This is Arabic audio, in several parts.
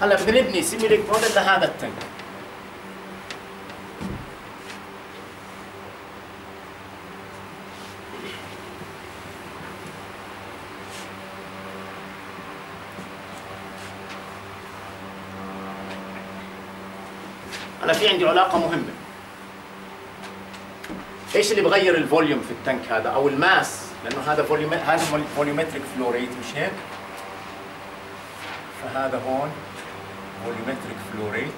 هلا بدنا نبني سيميليك موديل لهذا التانك. هلا في عندي علاقة مهمة. ايش اللي بغير الفوليوم في التانك هذا او الماس؟ لانه هذا فوليومتريك فلو ريت مش هيك؟ فهذا هون فوليومتريك فلو ريت،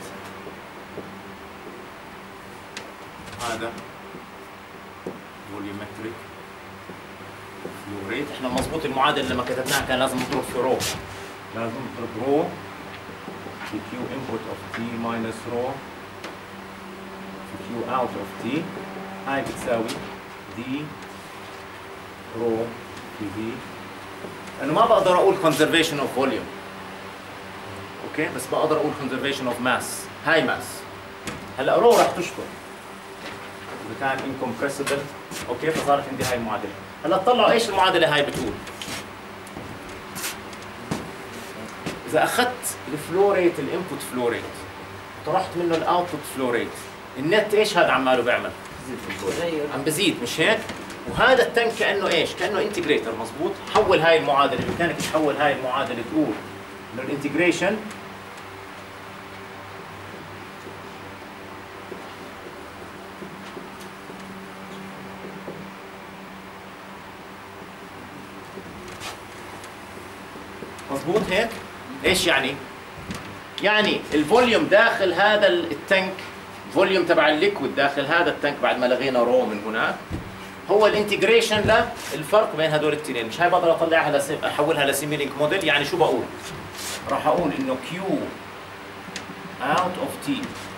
هذا فوليومتريك فلو ريت. احنا مضبوط المعادله لما كتبناها كان لازم نضرب في رو، لازم نضرب رو في كيو انبوت اوف تي ماينس رو في كيو اوت اوف تي، هاي بتساوي دي رو في في. انا ما بقدر اقول conservation of volume، اوكي، بس بقدر اقول conservation of mass. هاي ماس. هلا رو راح تشبك اذا كان incompressible، اوكي، فصارت عندي هاي المعادله. هلا اطلعوا ايش المعادله هاي بتقول. اذا اخذت الفلو ريت الانبوت فلو ريت طرحت منه الاوتبوت فلو ريت، النت ايش هذا عماله بيعمل؟ عم بزيد مش هيك؟ وهذا التنك كانه ايش؟ كانه انتجريتر. مضبوط؟ حول هاي المعادله، بامكانك تحول هاي المعادله تقول انه الانتجريشن مضبوط هيك؟ ايش يعني؟ يعني الفوليوم داخل هذا التنك، فوليوم تبع الليكويد داخل هذا التنك بعد ما لغينا رو من هناك، هو الانتجريشن للفرق بين هدول الاثنين. مش هاي بقدر اطلعها احولها لسيميلينك موديل. يعني شو بقول؟ راح اقول انه كيو اوت اوف تي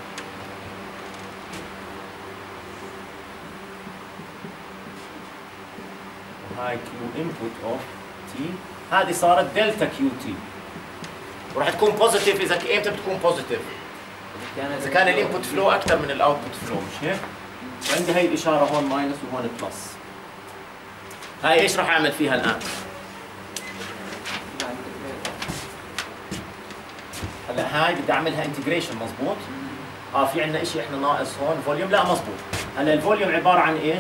وهاي كيو انبوت اوف تي، هذه صارت دلتا كيو تي، وراح تكون بوزيتيف. اذا امتى بتكون بوزيتيف؟ اذا كان الانبوت فلو اكثر من الاوتبوت فلو، مش هيك؟ وعندي هي الاشاره هون ماينس وهون بلس. هاي ايش راح اعمل فيها الان؟ هلا هاي بدي اعملها انتجريشن. مضبوط؟ في عندنا شيء احنا ناقص هون فوليوم. لا مضبوط. هلا الفوليوم عباره عن ايش؟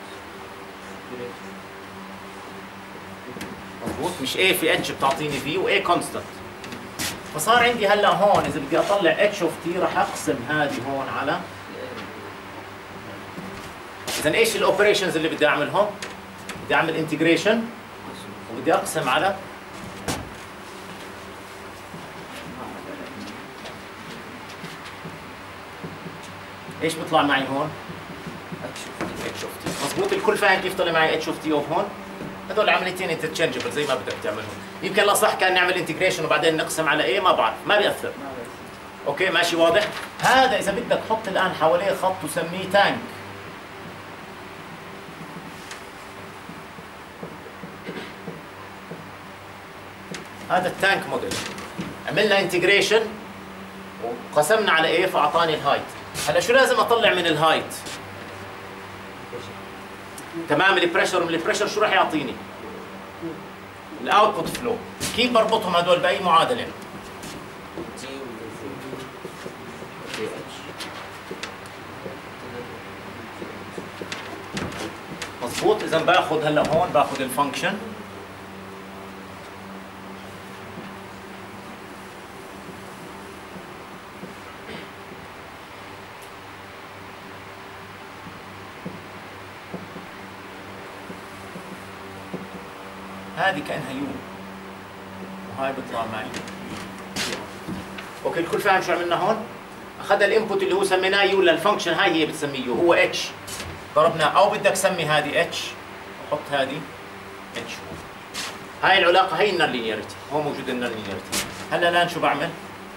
مضبوط؟ مش A في H بتعطيني V و A كونستنت. فصار عندي هلا هون اذا بدي اطلع H اوف T راح اقسم هذه هون على، اذا ايش الاوبريشنز اللي بدي اعملهم؟ بدي اعمل انتجريشن وبدي اقسم على ايش بيطلع معي هون؟ H اوف T. مضبوط؟ الكل فاهم كيف طلع معي H اوف T اوف هون؟ هذول عمليتين انترتشنجبل زي ما بدك تعملهم. يمكن لا صح كان نعمل انتجريشن وبعدين نقسم على ايه، ما بعرف، ما بيأثر. اوكي ماشي واضح؟ هذا اذا بدك حط الان حواليه خط وسميه تانك. هذا التانك موديل. عملنا انتجريشن وقسمنا على ايه فاعطاني الهايت. هلا شو لازم اطلع من الهايت؟ تمام. البريشر من البريشر شو راح يعطيني؟ الاوتبوت فلو. كيف بربطهم هدول باي معادله؟ مضبوط. اذا باخذ هلا هون باخذ الفانكشن هذه كانها يو وهاي بيطلع معي. اوكي الكل فاهم شو عملنا هون؟ اخذنا الانبوت اللي هو سميناه يو للفانكشن، هاي هي بتسميه يو، هو اتش ضربناه، او بدك تسمي هذه اتش وحط هذه اتش. هاي العلاقه هي النون لينياريتي، هو موجود النون لينياريتي. هلا الان شو بعمل؟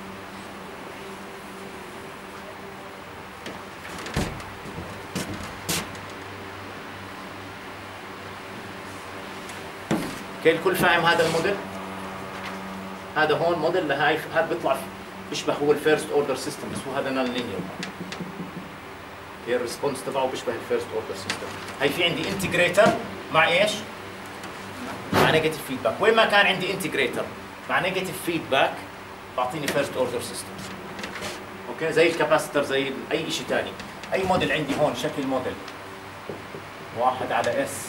اوكي الكل فاهم هذا الموديل؟ هذا هون موديل لهاي، هذا بيطلع بيشبه هو الفيرست اوردر سيستم، بس هو هذا نون لينير. اوكي الريسبونس تبعه بيشبه الفيرست اوردر سيستم. هي في عندي انتجريتر مع ايش؟ مع نيجاتيف فيدباك. وين ما كان عندي انتجريتر مع نيجاتيف فيدباك بعطيني فيرست اوردر سيستم. اوكي، زي الكاباسيتر، زي اي شيء ثاني. اي موديل عندي هون شكل موديل 1 على اس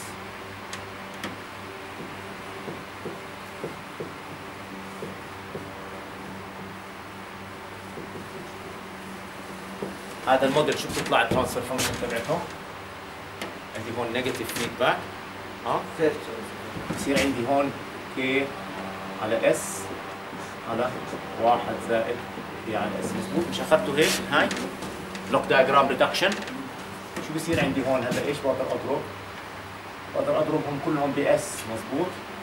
هذا الموديل شو بتطلع الترانسفير فانكشن تبعته؟ عندي هون نيجاتيف فيدباك بصير عندي هون كي على اس على 1 زائد كي على اس. مضبوط؟ مش اخذته هيك هاي بلوك دايجرام ريدكشن. شو بصير عندي هون هلا؟ ايش بقدر اضرب؟ بقدر اضربهم كلهم باس. مضبوط؟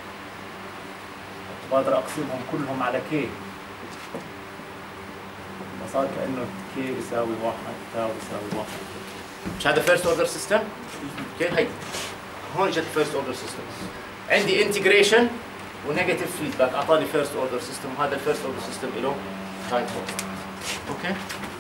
بقدر اقسمهم كلهم على كي، فصار كانه كي بيساوي 1 تاو بيساوي 1. مش هذا فيرست اوردر سيستم؟ اوكي، هي هون اجت فيرست اوردر سيستم. عندي انتجريشن ونيجاتيف فيدباك، اعطاني فيرست اوردر سيستم، وهذا الفيرست اوردر سيستم له تايم كونستنت. اوكي؟